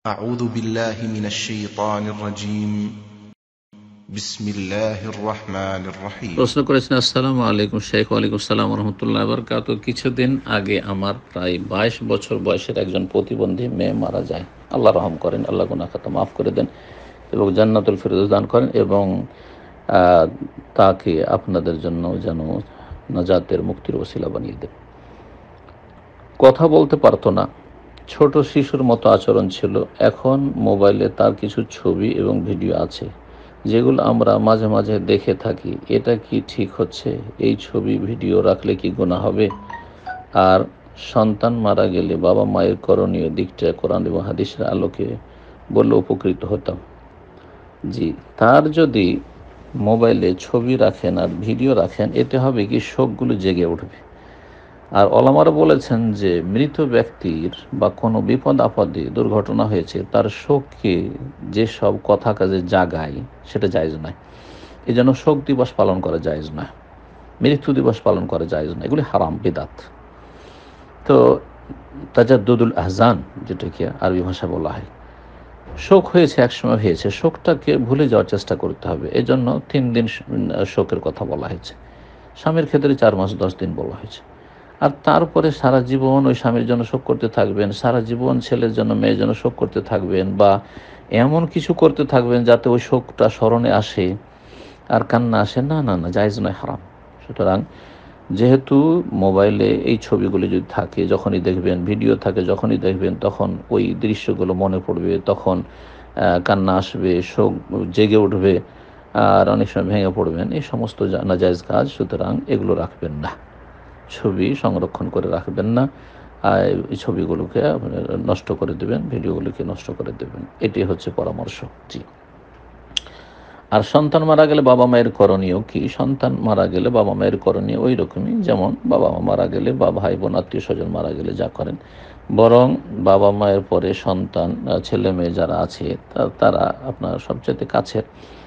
أعوذ بالله من الشيطان الرجيم بسم الله الرحمن الرحيم প্রশ্ন করেছেন, আসসালামু আলাইকুম শেখ। ওয়ালাইকুম আসসালাম রহমতুল্লাহ বরকাত। কিছুদিন আগে আমার প্রায় 22 বছর বয়সের একজন প্রতিবন্ধী মেয়ে মারা যায়। আল্লাহ রহম করেন, আল্লাহ গুনাহ খাতা মাফ করে দেন এবং জান্নাতুল ফিরদৌস দান করেন এবং তাকে আপনাদের জন্য যেন নাজাতের মুক্তির ওসিলা বানিয়ে দেন। কথা বলতে পারতো না, ছোট শিশুর মতো আচরণ ছিল। এখন মোবাইলে তার কিছু ছবি এবং ভিডিও আছে যেগুলো আমরা মাঝে মাঝে দেখে থাকি। এটা কি ঠিক হচ্ছে? এই ছবি ভিডিও রাখলে কি গুনাহ হবে? আর সন্তান মারা গেলে বাবা মায়ের করণীয় দিকটা কোরআন এবং হাদিসের আলোকে বললে উপকৃত হতাম। জি, তার যদি মোবাইলে ছবি রাখেন আর ভিডিও রাখেন, এতে হবে কি শোকগুলো জেগে উঠবে। আর ওলামারা বলেছেন যে মৃত ব্যক্তির বা কোনো বিপদ আপদে দুর্ঘটনা হয়েছে তার শোককে যেসব কথা কাজে জাগায় সেটা জায়েজ নয়। এই জন্য শোক দিবস পালন করা জায়েজ নয়, মৃত্যু দিবস পালন করা জায়েজ নয়, এগুলি হারাম, বিদাত। তো তাজাদ্দুদুল আহজান, যেটাকে আরবি ভাষা বলা হয়, শোক হয়েছে, একসময় হয়েছে, শোকটাকে ভুলে যাওয়ার চেষ্টা করতে হবে। এজন্য 3 দিন শোকের কথা বলা হয়েছে। স্বামীর ক্ষেত্রে 4 মাস 10 দিন বলা হয়েছে। আর তারপরে সারা জীবন ওই স্বামীর জন্য শোক করতে থাকবেন, সারা জীবন ছেলের জন্য মেয়ের জন্য শোক করতে থাকবেন, বা এমন কিছু করতে থাকবেন যাতে ওই শোকটা স্মরণে আসে আর কান্না আসে, না না না, জায়েজ নয়, হারাম। সুতরাং যেহেতু মোবাইলে এই ছবিগুলি যদি থাকে, যখনই দেখবেন, ভিডিও থাকে যখনই দেখবেন, তখন ওই দৃশ্যগুলো মনে পড়বে, তখন কান্না আসবে, শোক জেগে উঠবে, আর অনেক সময় ভেঙে পড়বেন। এই সমস্ত নাজায়েজ কাজ, সুতরাং এগুলো রাখবেন না। ছবি সংরক্ষণ করে রাখবেন না, এই ছবিগুলোকে নষ্ট করে দেবেন, ভিডিওগুলোকে নষ্ট করে দেবেন। এটি হচ্ছে পরামর্শ। জি। আর সন্তান মারা গেলে বাবা মায়ের করণীয় কি? সন্তান মারা গেলে বাবা মায়ের করণীয় ওই রকমই যেমন বাবা মা মারা গেলে বা ভাই বোন আত্মীয় স্বজন মারা গেলে যা করেন, বরং বাবা মায়ের পরে সন্তান, ছেলে মেয়ে যারা আছে তারা আপনার সবচেয়ে কাছের।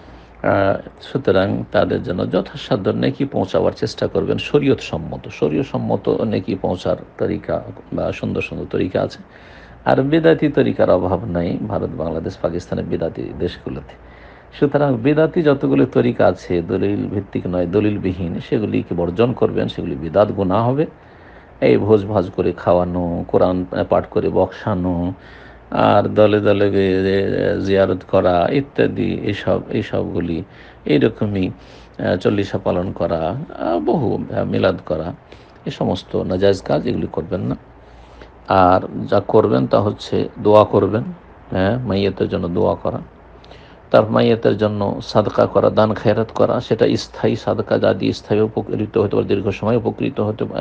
সুতরাং তাদের জন্য যথাসাধ্য নেকি পৌঁছাবার চেষ্টা করবেন। শরীয়ত সম্মত নেকি পৌঁছার তরিকা বা সুন্দর সুন্দর তরিকা আছে। আর বেদাতি তরিকার অভাব নাই ভারত, বাংলাদেশ, পাকিস্তানের বেদাতি দেশগুলোতে। সুতরাং বেদাতি যতগুলি তরিকা আছে দলিল ভিত্তিক নয়, দলিলবিহীন, সেগুলিকে বর্জন করবেন। সেগুলি বিদাত গুনাহ হবে। এই ভোজ ভাজ করে খাওয়ানো, কোরআন পাঠ করে বক্সানো, আর দলে দলে জিয়ারত করা ইত্যাদি, এইসবগুলি, এইরকমই চল্লিশা পালন করা, বহু মিলাদ করা, এই সমস্ত নাজায়েজ কাজ, এগুলি করবেন না। আর যা করবেন তা হচ্ছে দোয়া করবেন। হ্যাঁ, মাইয়াতের জন্য দোয়া করা, তার মাইয়াতের জন্য সাদকা করা, দান খেরাত করা। সেটা স্থায়ী সাদকা, যা দিয়ে স্থায়ী উপকৃত হতে পারে, দীর্ঘ সময় উপকৃত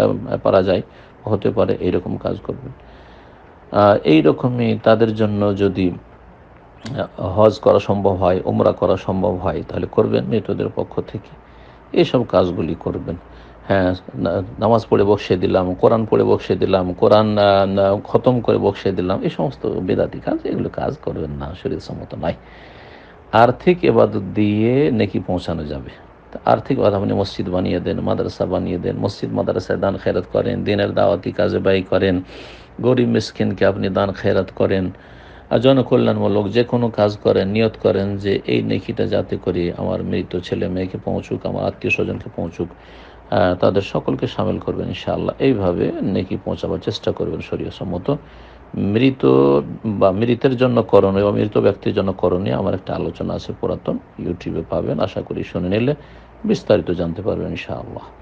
হতে পারে, এইরকম কাজ করবেন। এইরকমই তাদের জন্য যদি হজ করা সম্ভব হয়, উমরা করা সম্ভব হয়, তাহলে করবেন মৃতদের পক্ষ থেকে। এইসব কাজগুলি করবেন। হ্যাঁ, নামাজ পড়ে বক্সিয়ে দিলাম, কোরআন পড়ে বক্সিয়ে দিলাম, কোরআন খতম করে বক্সিয়ে দিলাম, এই সমস্ত বেদাতি কাজ, এগুলো কাজ করবেন না, শরীয়ত সম্মত নয়। আর্থিক ইবাদত দিয়ে নেকি পৌঁছানো যাবে। আর্থিক ইবাদত আপনি মসজিদ বানিয়ে দেন, মাদ্রাসা বানিয়ে দেন, মসজিদ মাদ্রাসায় দান খেরাত করেন, দিনের দাওয়াতি কাজে ব্যয় করেন, গরিব মিসকিনকে আপনি দান খেরাত করেন, আর জনকল্যাণমূলক যে কোনো কাজ করেন, নিয়ত করেন যে এই নেকিটা যাতে করে আমার মৃত ছেলে মেয়েকে পৌঁছুক, আমার আত্মীয় স্বজনকে পৌঁছুক, তাদের সকলকে সামিল করবেন ইনশাআল্লাহ। এইভাবে নেকি পৌঁছাবার চেষ্টা করবেন শরীয়ত সম্মত। মৃত বা মৃতের জন্য করণীয় বা মৃত ব্যক্তির জন্য করণীয় আমার একটা আলোচনা আছে পুরাতন, ইউটিউবে পাবেন, আশা করি শুনে নিলে বিস্তারিত জানতে পারবেন ইনশাআল্লাহ।